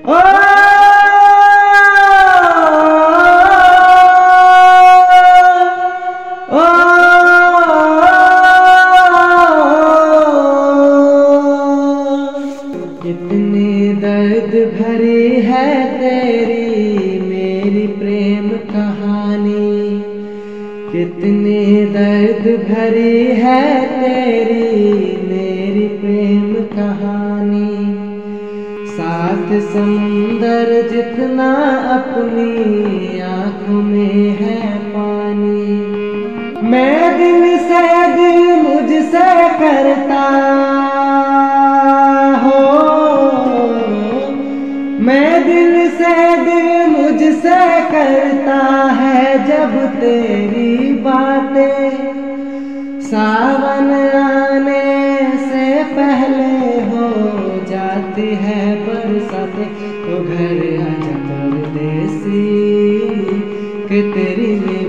ओ कितनी दर्द भरी है तेरी मेरी प्रेम कहानी, कितनी दर्द भरी है तेरी मेरी प्रेम कहानी। सात समुंदर जितना अपनी आँखों में है पानी, मैं दिल से दिल मुझसे करता हो, मैं दिल से दिल मुझसे करता है जब तेरी बातें। सावन आने से पहले हो जाती है बरसातें, तो घर आजा परदेसी कि तेरी